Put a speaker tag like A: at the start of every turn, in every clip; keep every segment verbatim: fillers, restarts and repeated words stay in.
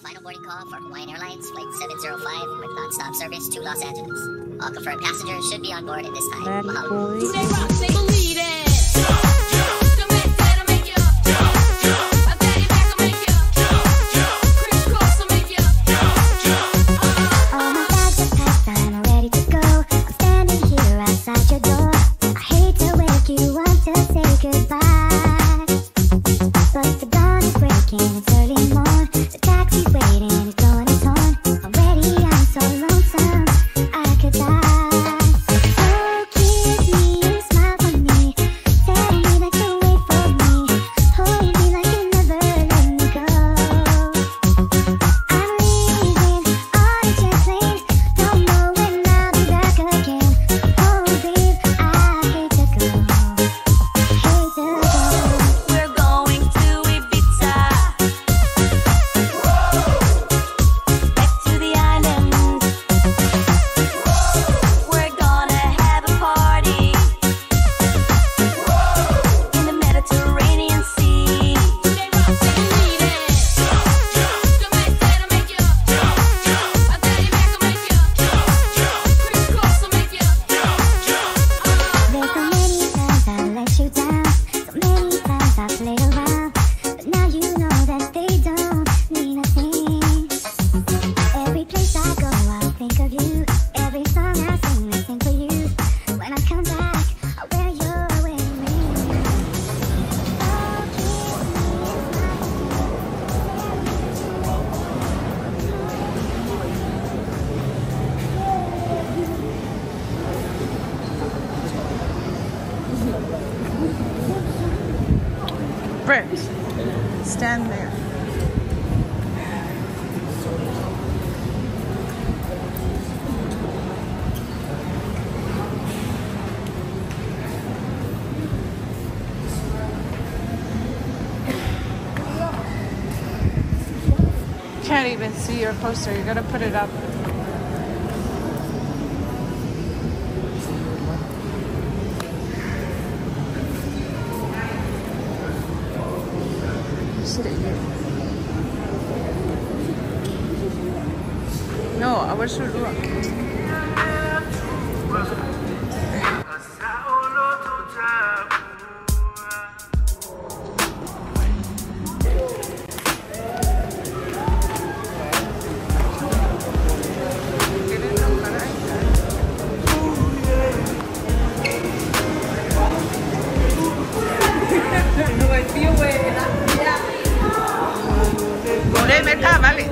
A: Final boarding call for Hawaiian Airlines Flight seven zero five with non-stop service to Los Angeles. All confirmed passengers should be on board at this time. Mahalo.
B: Do they rock? They believe it.
C: Brett, stand there. Can't even see your poster. You gotta put it up. Sit it here. No, I wish it look. Vale.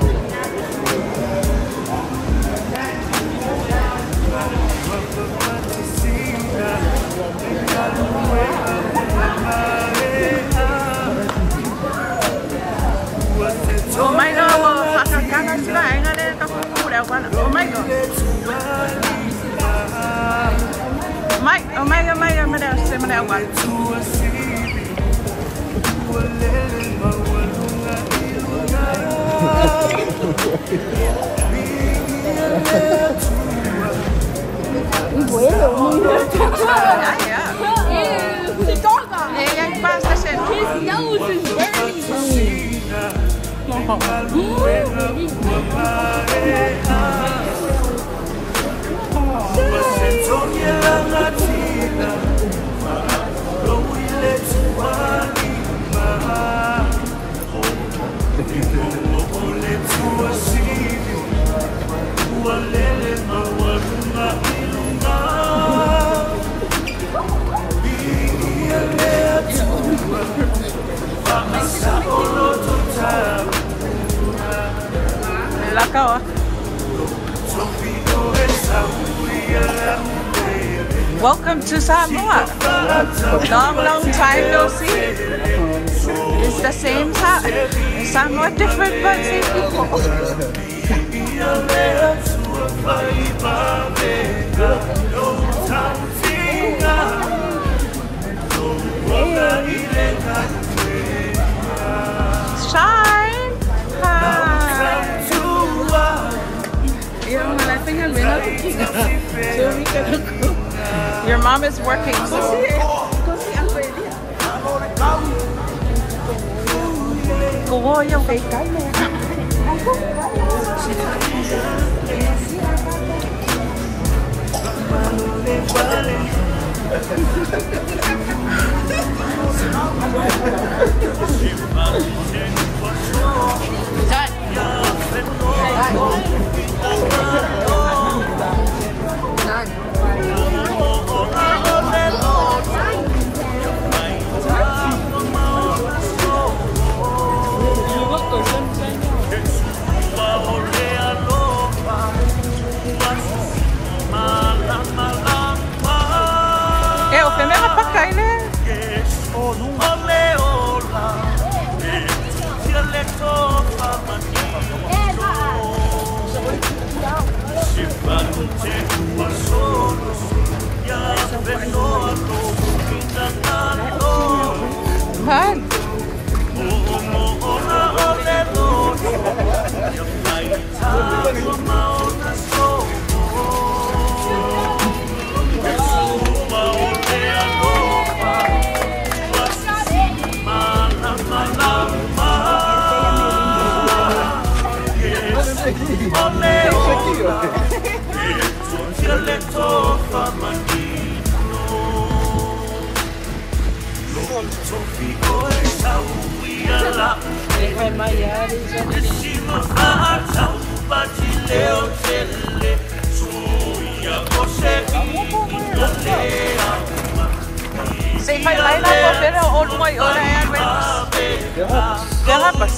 C: Oh my god, kakak sila ay nga rin kakukuha ko na. Oh my god. My, oh my god, my god, my god, my god, my god.
B: His nose is burning.
C: Welcome to Samoa. Long, long time no see. It's the same time. Somewhat different, but same people. Shine. Hi. Your mom is working. Cô vô cái cái này. Man. Say my line up pero old boy ora yan Derrapas.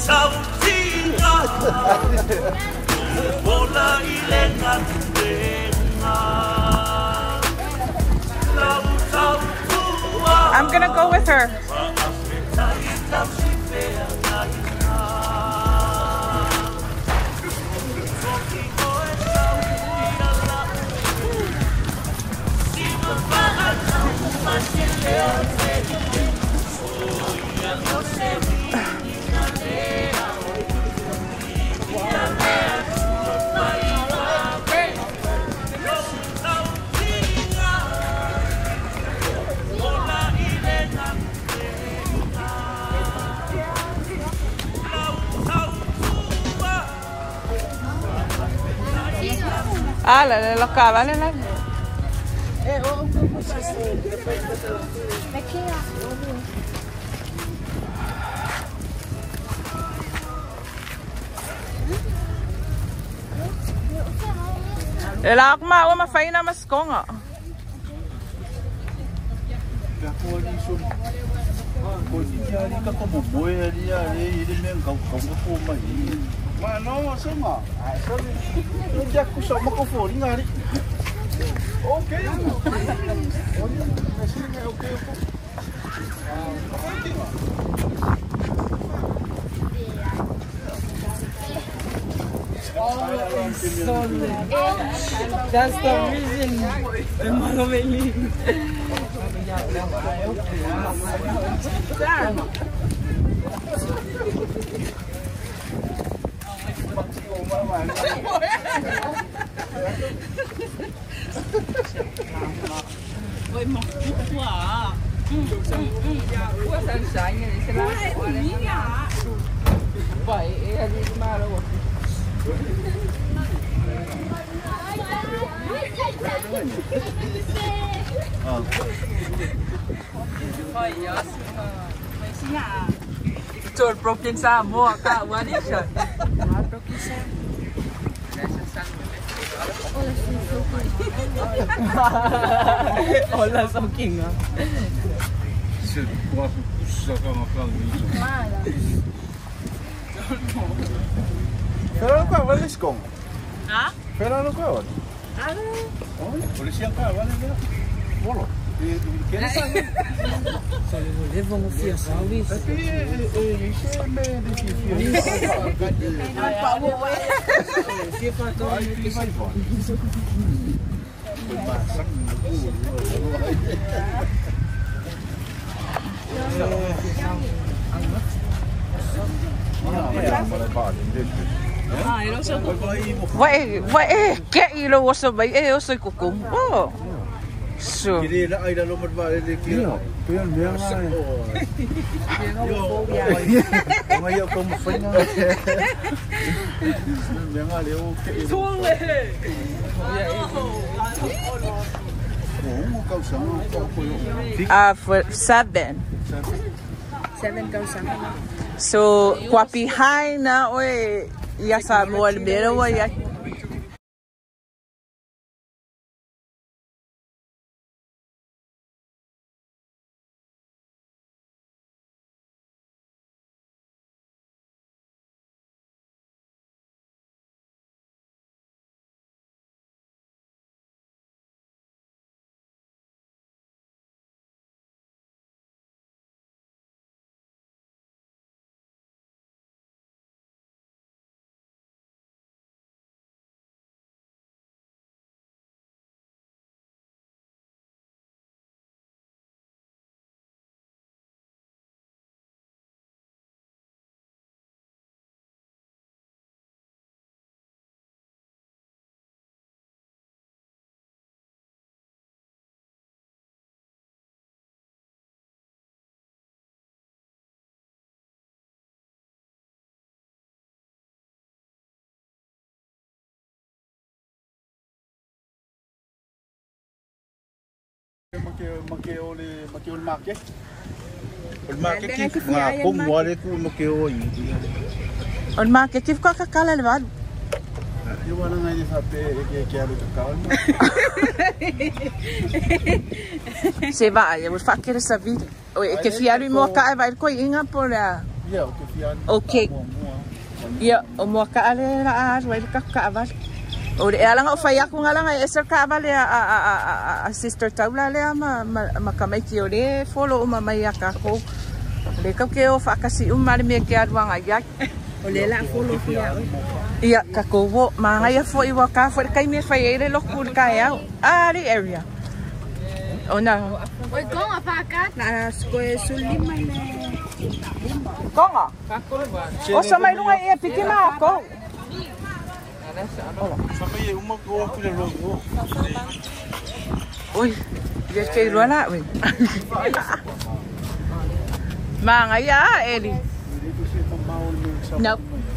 C: I'm gonna go with her. Ah, la los cabales. Ela ako ma, ma fai na mas konga.
D: Mano, sama. Hindi ako sa makofoni nga rin. Okay. Okay.
C: That's the reason. Ôi mọc quá à. Quá sáng sáng như thế nào? Vậy em đi mà đâu. Chột broken sa mua cả quá đi trời. Hola, so king ah.
D: Shit, what so come from me. Pero no ka vale skong.
C: Ha?
D: Pero no ka vale.
C: Ano?
D: Oh, polícia ka vale ya. Bolo. ¿Qué es eso?
C: Solo le vamos a hacer service.
D: Tapi eh isu me difícil.
C: Pabo. Siapa tu?
D: Masak.
C: Ah, ilo sa kukum. Wai, wai, kaya ilo sa bay, eh, sa kukum. Oh. So.
D: Kiri na ay dalo mat ba de kiri. Pero meang nga. Yo. Ngayon ko mo fanya. Meang nga le okay.
B: Tuang le.
D: Oh, kau sang kau ko yo.
C: Ah, for seven.
B: Seven thousand.
C: So, kwapihay na oy. Ya sa mo al bero wa ya.
D: Makeo le makeo le make. Le make ki nga pum wale ku makeo yi.
C: On make kif ka kakala le vad.
D: Yo wana nga ni sape ke ke alu kakala.
C: Se va, eu vou fazer essa vida. Oi, que fiaru mo ka vai ko inga por la.
D: Ya, ke fiaru.
C: Okay. Ya, o mo ka ale la as vai ka ka va. O ela nga fai aku ngala nga esa ka vale a a a a sister taula le ma ma kamai ki ore follow ma mai ka ko le ka ke o fa kasi um mari me ke adwa nga ya
B: O le la follow fia.
C: ya ka ko wo ma nga ya fo i wa ka fo kai me fai ere lo kur ka ya ari area ona
B: Oi, konga pa ka na sko sulima le.
C: konga o sa mai lunga e piki ma ko
D: Sampai uma ko ku le logo.
C: oi ya ke lo la we ma nga ya eli no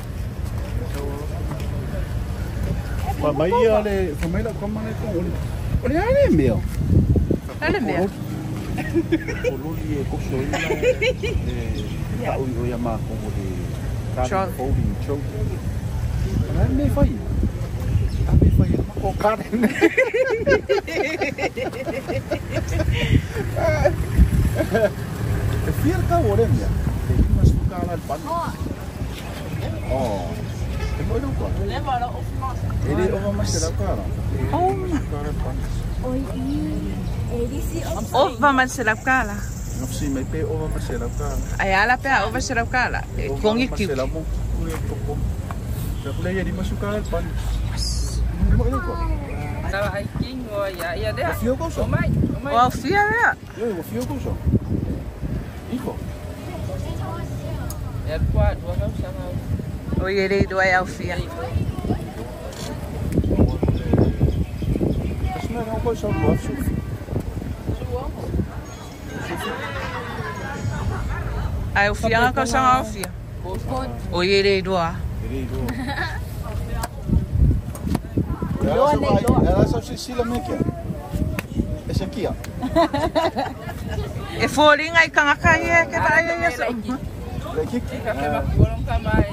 D: Pa mai ale, pa mai la ko mane ko. Ole ale meo.
C: ale me
D: Olo li ko so ina. Eh, ka o ya ma ko de. Ka ko di cho. Ale me fai. Ale fai ko ka. E fiel ka ore mea. E mas ka la pan. Oh. E mo no ko. Ele o mas se la cara.
C: oh
B: Oi, ele se
C: oh va man se la kala
D: Não sei, mas pe o mas se la cara.
C: ay ala pe over se la kala con i ki
D: Sela mo. Ya pula ya di masukkan al pan. Mo ko ko.
B: Tava hiking o ya ya de.
D: Fio ko so.
B: Mai,
C: o fia ya
D: Yo, yo fio ko so. Iko.
B: Ya kwa dua kau sama.
C: o yere do ay au fia
D: Asma não ko so ko so.
C: ay au fia ka sa au fia o yere do a
D: Ele do. Ela só vai, ela só se sila me que. Esse aqui, ó.
C: e fori ngai kanga kai e ke tai ya so
D: Aqui.
B: Bolong kamai.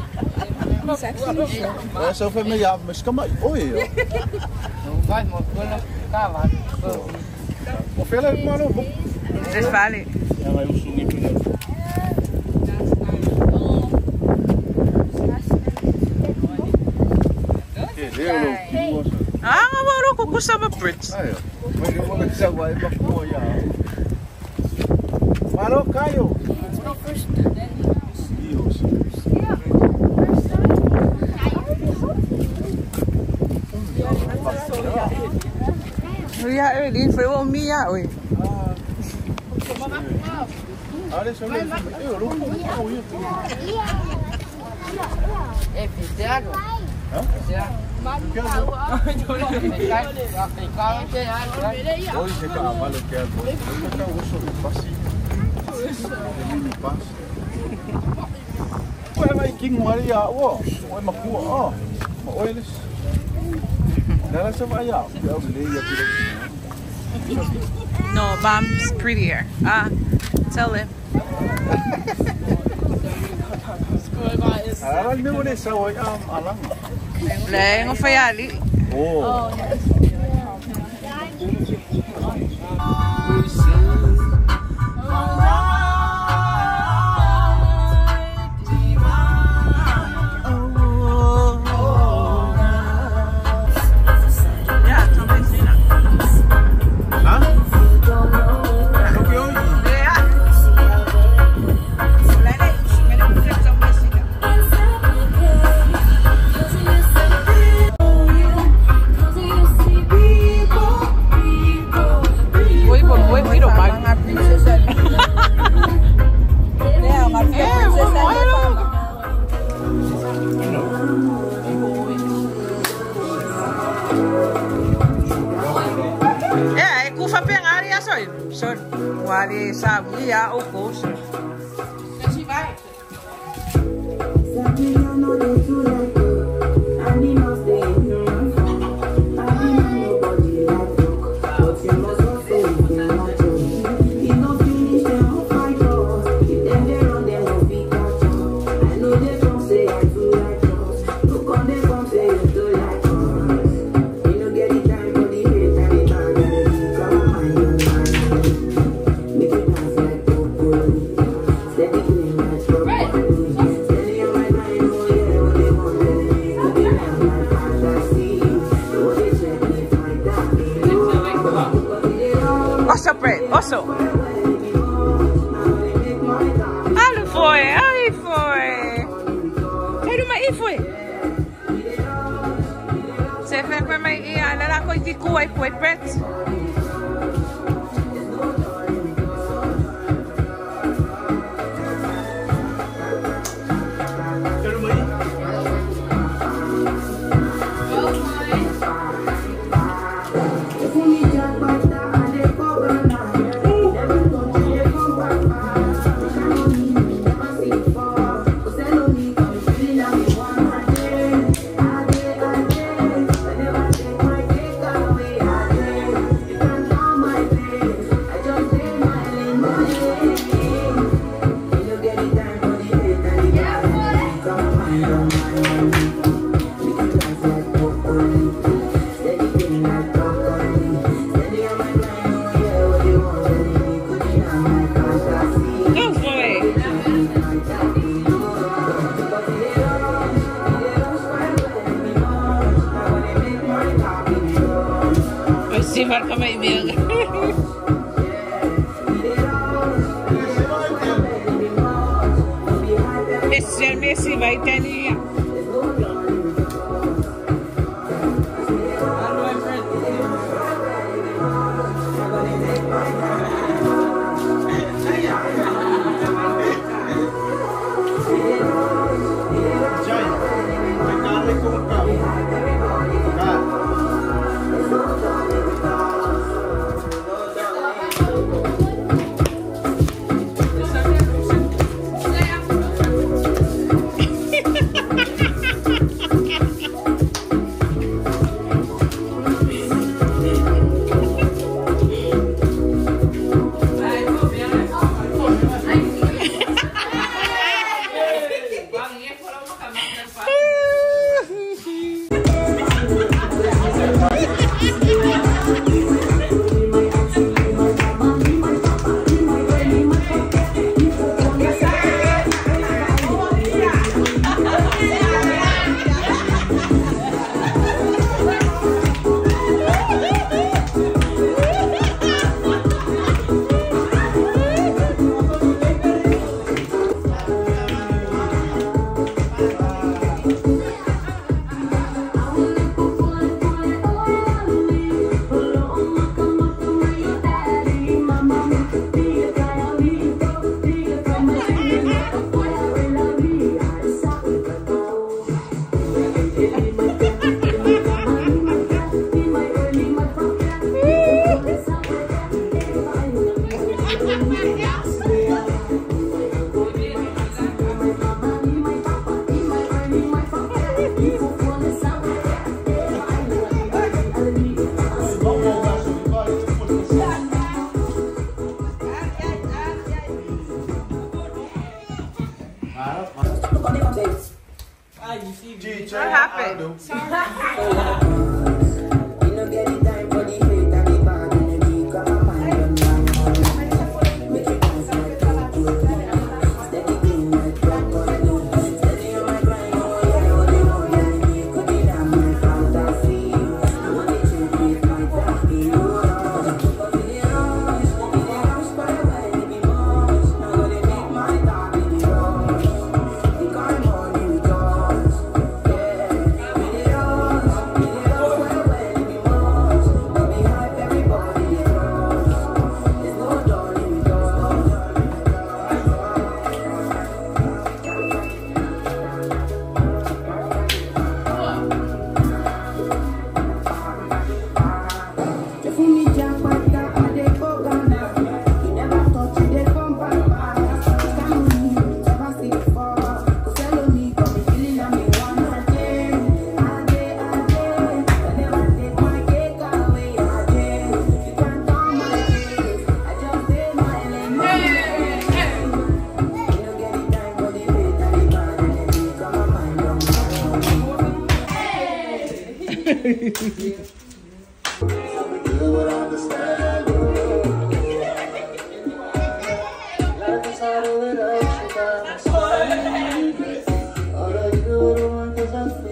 D: Ela só foi meia, mas calma aí. Oi.
B: Vai mo bolong kawan.
D: O fela é malo.
C: des vale
D: Ja, maar hoe zoek je het?
C: ah nga waro ko kusama bridge
D: Ayo. May mo lang sa way pa po ya. Malo kayo. Dios.
C: ya e din foi o mia oi
D: Ale solo. Eu lo pongo eu.
B: É pizarro.
D: Hoy se acaba lo que hago. Hoy me acabo eso de fácil. De mini pas. Pues hay king Maria, wow. Hoy me cuo, oh. Hoy les. Nada se vaya. Ya le ya quiero.
C: No, mom's prettier. Ah, tell him.
D: Aral ni mo ni sa way am alang.
C: Leng of fayali.
D: Oh.
C: Wali sabi ya ukos. Kasi ba? Oso. Ano foi? Aí foi. Quero mais aí foi. Você vê como é que ela lá com de cua e foi preto. Simar kamay niya. Esse Messi vai ter niya. What happened?
E: All I do want is